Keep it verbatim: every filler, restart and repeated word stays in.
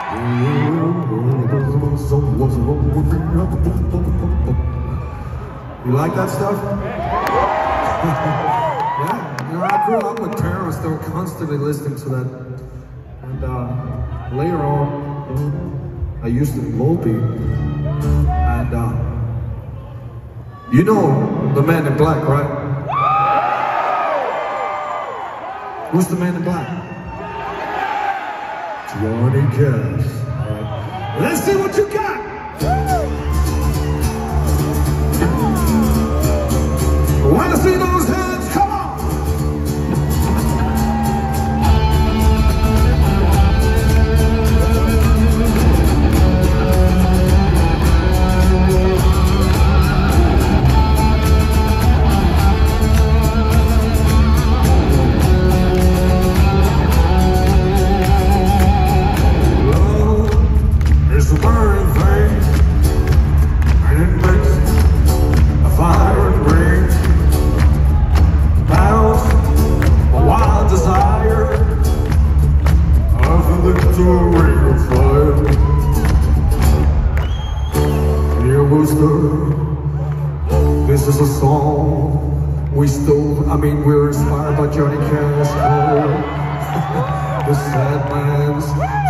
You like that stuff? Yeah, you know, I grew up with terrorists. They were constantly listening to that. And uh, later on, I used to Volbeat. And uh, you know the Man in Black, right? Who's the Man in Black? Johnny Cash. All right. Let's see what you got. Wanna see those hands? Come on! Love is a burning flame, and it makes a fire and rain. Desire of a little ring of fire. Near Worcester, this is a song we stole. I mean, we're inspired by Johnny Cash. Oh, the sad man's